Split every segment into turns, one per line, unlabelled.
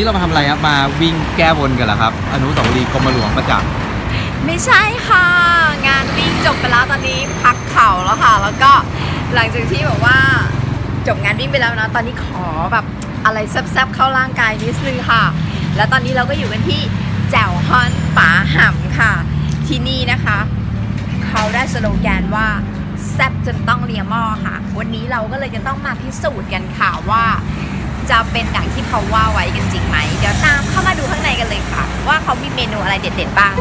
นี้เรามาทำอะไรครับมาวิ่งแก้บนกันเหรอครับอนุสาวรีย์กรมหลวงประจักษ์
ไม่ใช่ค่ะงานวิ่งจบไปแล้วตอนนี้พักเข่าแล้วค่ะแล้วก็หลังจากที่แบบว่าจบงานวิ่งไปแล้วนะตอนนี้ขอแบบอะไรแซ่บๆเข้าร่างกายนิดนึงค่ะแล้วตอนนี้เราก็อยู่กันที่แจ่วฮอนป๋าห่ำค่ะที่นี่นะคะเขาได้สโลแกนว่าแซ่บจนต้องเลียหม้อค่ะวันนี้เราก็เลยจะต้องมาพิสูจน์กันค่ะว่าจะเป็นอย่างที่เขาว่าไว้กันจริงไหมเดี๋ยวตามเข้ามาดูข้างในกันเลยค่ะว่าเขามีเมนูอะไรเด็ดๆบ้าง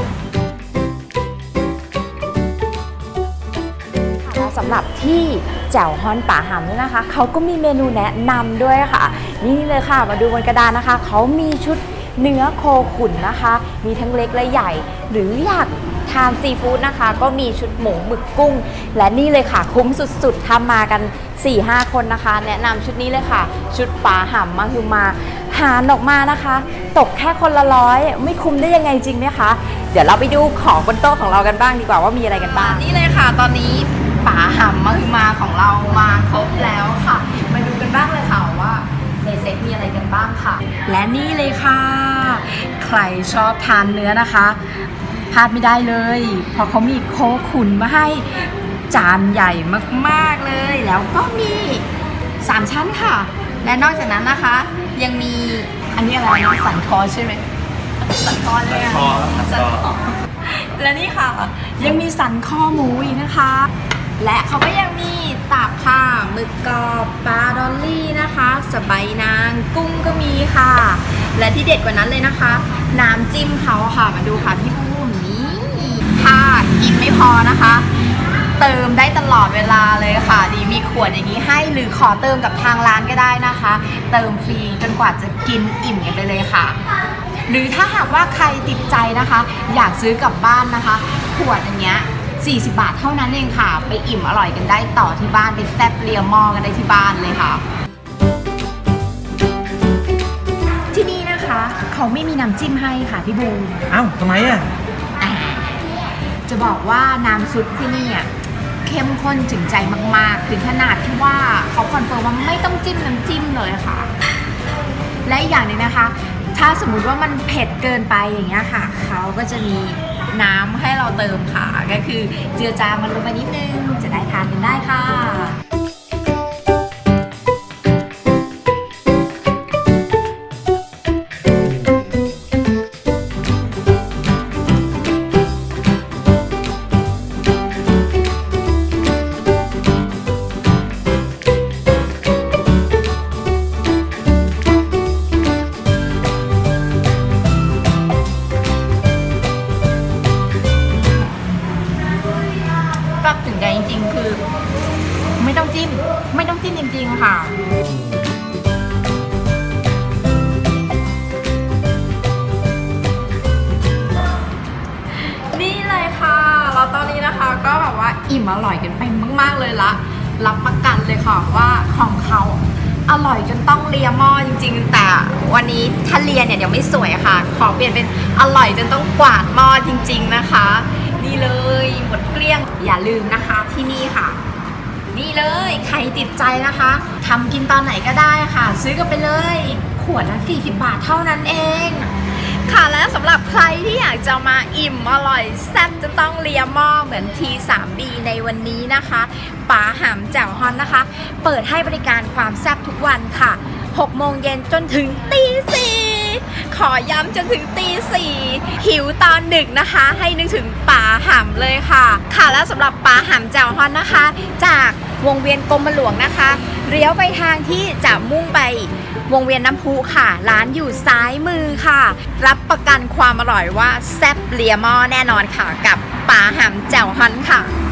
สำหรับที่แจ่วฮอนป๋าห่ำเนี่ยนะคะเขาก็มีเมนูแนะนำด้วยค่ะนี่เลยค่ะมาดูบนกระดานนะคะเขามีชุดเนื้อโคขุนนะคะมีทั้งเล็กและใหญ่หรืออยากทานซีฟู้ดนะคะก็มีชุดหมูหมึกกุ้งและนี่เลยค่ะคุ้มสุดๆทำมากัน 4-5 คนนะคะแนะนำชุดนี้เลยค่ะชุดป๋าห่ำมาคือมาหารออกมานะคะตกแค่คนละ100ไม่คุ้มได้ยังไงจริงไหมคะเดี๋ยวเราไปดูของบนโต๊ะของเรากันบ้างดีกว่าว่ามีอะไรกันบ้างนี่เลยค่ะตอนนี้ป๋าห่ำมาคือมาของเรามาครบแล้วค่ะมาดูกันบ้างเลยค่ะว่าในเซ็ตมีอะไรกันบ้างค่ะและนี่เลยค่ะใครชอบทานเนื้อนะคะพลาดไม่ได้เลยเพราะเขามีโคขุนมาให้จานใหญ่มากๆเลยแล้วก็มี3ชั้นค่ะและนอกจากนั้นนะคะยังมีอันนี้อะไรนะสันคอใช่ไหมสันคอเลยอะสันคอและนี่ค่ะยังมีสันคอหมูอีกนะคะและเขาก็ยังมีตับค่ะหมึกกรอบปลาดอลลี่นะคะสะใบนางกุ้งก็มีค่ะและที่เด็ดกว่านั้นเลยนะคะน้ำจิ้มเขาค่ะมาดูค่ะพี่ปุ้มนี่ถ้ากินไม่พอนะคะเติมได้ตลอดเวลาเลยค่ะดีมีขวดอย่างนี้ให้หรือขอเติมกับทางร้านก็ได้นะคะเติมฟรีจนกว่าจะกินอิ่มกันไปเลยค่ะหรือถ้าหากว่าใครติดใจนะคะอยากซื้อกลับบ้านนะคะขวดอย่างเงี้ย40 บาทเท่านั้นเองค่ะไปอิ่มอร่อยกันได้ต่อที่บ้านไปแซ่บเลียหม้อกันได้ที่บ้านเลยค่ะที่นี่นะคะเขาไม่มีน้ำจิ้มให้ค่ะพี่บูม
อ้าวทำไมอ่ะ
จะบอกว่าน้ำซุปที่นี่อ่ะเข้มข้นถึงใจมากๆถึงขนาดที่ว่าเขาคอนเฟิร์มว่าไม่ต้องจิ้มน้ำจิ้มเลยค่ะและอีกอย่างหนึ่งนะคะถ้าสมมุติว่ามันเผ็ดเกินไปอย่างเงี้ยค่ะเขาก็จะมีน้ำให้เราเติมค่ะก็คือเจือจางมันลงไปนิดนึงจะได้ทานกันได้ค่ะถึงใจจริงๆคือไม่ต้องจิ้มจริงๆค่ะนี่เลยค่ะแล้วตอนนี้นะคะก็แบบว่าอิ่มอร่อยกันไปมากๆเลยละรับประกันเลยค่ะว่าของเขาอร่อยจนต้องเลียหม้อจริงๆแต่วันนี้ถ้าเลียเนี่ยเดี๋ยวไม่สวยค่ะขอเปลี่ยนเป็นอร่อยจนต้องกวาดหม้อจริงๆนะคะนี่เลยหมดเกลี้ยงอย่าลืมนะคะที่นี่ค่ะนี่เลยใครติดใจนะคะทำกินตอนไหนก็ได้ค่ะซื้อกันไปเลยขวดละ40 บาทเท่านั้นเองค่ะและสำหรับใครที่อยากจะมาอิ่มอร่อยแซ่บจะต้องเลียหม้อเหมือน T3B ในวันนี้นะคะป๋าห่ำแจ่วฮอนนะคะเปิดให้บริการความแซ่บทุกวันค่ะ6 โมงเย็นจนถึงตี 4ขอย้ำจนถึงตี 4หิวตอนดึกนะคะให้นึกถึงป๋าห่ำเลยค่ะค่ะแล้วสำหรับป๋าห่ำแจ่วฮอนนะคะจากวงเวียนกรมหลวงนะคะเลี้ยวไปทางที่จะมุ่งไปวงเวียนน้ำพุค่ะร้านอยู่ซ้ายมือค่ะรับประกันความอร่อยว่าแซ่บเลียหม้อแน่นอนค่ะกับป๋าห่ำแจ่วฮอนค่ะ